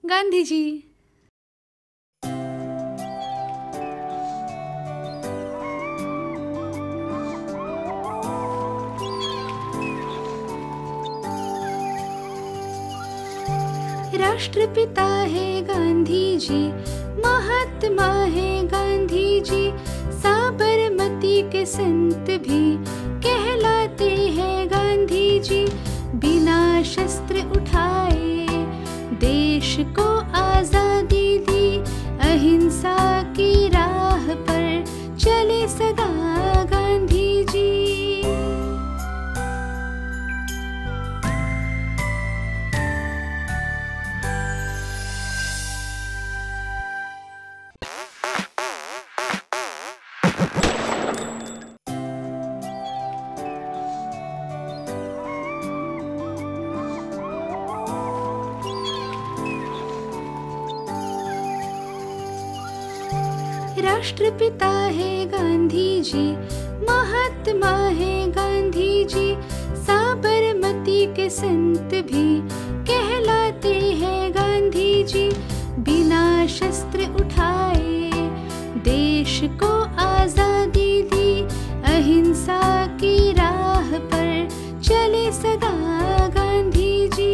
गांधी जी। राष्ट्रपिता है गांधी जी, महात्मा है गांधी जी, साबरमती के संत भी कहलाते हैं गांधी जी। बिना शस्त्र उठाए देश को आजादी दी, अहिंसा की राह पर चले सदा गांधी जी। राष्ट्रपिता है गांधी जी, महात्मा है गांधी जी, साबरमती के संत भी कहलाते हैं गांधी जी। बिना शस्त्र उठाए देश को आजादी दी, अहिंसा की राह पर चले सदा गांधी जी।